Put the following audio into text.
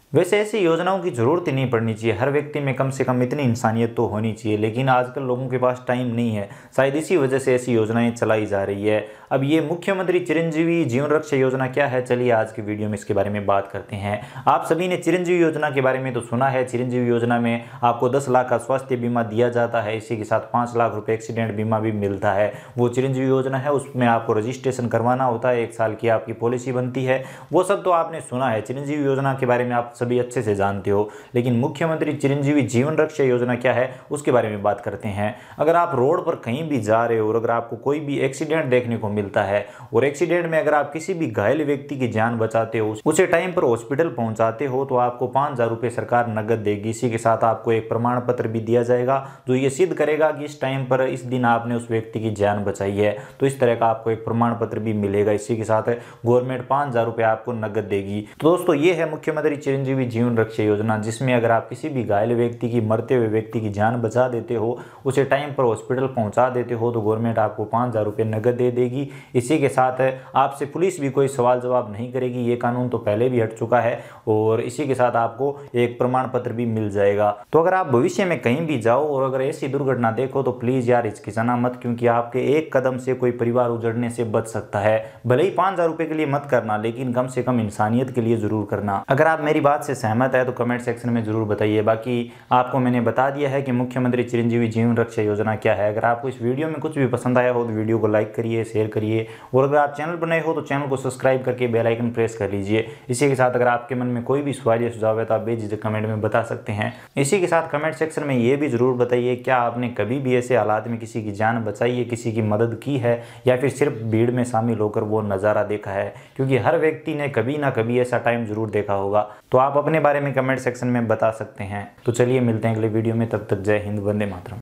वैसे ऐसी योजनाओं की ज़रूरत ही नहीं पड़नी चाहिए। हर व्यक्ति में कम से कम इतनी इंसानियत तो होनी चाहिए, लेकिन आजकल लोगों के पास टाइम नहीं है। शायद इसी वजह से ऐसी योजनाएं चलाई जा रही है। अब ये मुख्यमंत्री चिरंजीवी जीवन रक्षा योजना क्या है, चलिए आज की वीडियो में इसके बारे में बात करते हैं। आप सभी ने चिरंजीवी योजना के बारे में तो सुना है। चिरंजीवी योजना में आपको 10 लाख का स्वास्थ्य बीमा दिया जाता है, इसी के साथ 5 लाख रुपए एक्सीडेंट बीमा भी मिलता है। वो चिरंजीवी योजना है, उसमें आपको रजिस्ट्रेशन करवाना होता है, 1 साल की आपकी पॉलिसी बनती है। वो सब तो आपने सुना है। चिरंजीवी योजना के बारे में आप सभी अच्छे से जानते हो, लेकिन मुख्यमंत्री चिरंजीवी जीवन रक्षा योजना क्या है उसके बारे में बात करते हैं। अगर आप रोड पर कहीं भी जा रहे हो और अगर आपको कोई भी एक्सीडेंट देखने को मिलता है और एक्सीडेंट में अगर आप किसी भी घायल व्यक्ति की जान बचाते हो, उसे टाइम पर हॉस्पिटल पहुंचाते हो, तो आपको 5,000 रुपये सरकार नगद देगी। इसी के साथ आपको एक प्रमाण पत्र भी दिया जाएगा जो ये सिद्ध करेगा कि इस टाइम पर इस दिन आपने उस व्यक्ति की जान बचाई है। तो इस तरह का आपको एक प्रमाण पत्र भी मिलेगा। इसी के साथ गवर्नमेंट 5,000 रुपये आपको नगद देगी। तो दोस्तों, ये है मुख्यमंत्री चिरंजीवी जीवन रक्षा योजना, जिसमें अगर आप किसी भी घायल व्यक्ति की, मरते हुए व्यक्ति की जान बचा देते हो, उसे टाइम पर हॉस्पिटल पहुंचा देते हो, तो गवर्नमेंट आपको 5,000 रुपये नगद दे देगी। इसी के साथ आपसे पुलिस भी कोई सवाल जवाब नहीं करेगी। ये कानून तो पहले भी हट चुका है और इसी के साथ आपको एक प्रमाण पत्र भी मिल जाएगा। तो अगर आप भविष्य में कहीं भी जाओ और अगर ऐसी दुर्घटना देखो तो प्लीज यार हिचकिचाना मत, क्योंकि आपके एक कदम से कोई परिवार उजड़ने से बच सकता है। भले ही 5,000 रुपये के लिए मत करना, लेकिन कम से कम इंसानियत के लिए जरूर करना। अगर आप मेरी बात से सहमत है तो कमेंट सेक्शन में जरूर बताइए। बाकी आपको मैंने बता दिया है कि मुख्यमंत्री चिरंजीवी जीवन रक्षा योजना क्या है। अगर आपको इस वीडियो में कुछ भी पसंद आया हो तो वीडियो को लाइक करिए, शेयर करिए, और अगर आप चैनल पर नए हो तो चैनल को सब्सक्राइब करके बेल आइकन प्रेस कर लीजिए। इसी के साथ अगर आपके मन में कोई भी सवाल या सुझाव है तो आप बेझिझक कमेंट में बता सकते हैं। इसी के साथ कमेंट सेक्शन में ये भी जरूर बताइए, क्या आपने कभी भी ऐसे हालात में किसी की जान बचाई है, किसी की मदद की है, या फिर सिर्फ भीड़ में शामिल होकर वो नज़ारा देखा है? क्योंकि हर व्यक्ति ने कभी ना कभी ऐसा टाइम जरूर देखा होगा। तो आप अपने बारे में कमेंट सेक्शन में बता सकते हैं। तो चलिए मिलते हैं अगले वीडियो में, तब तक जय हिंद, वंदे मातरम।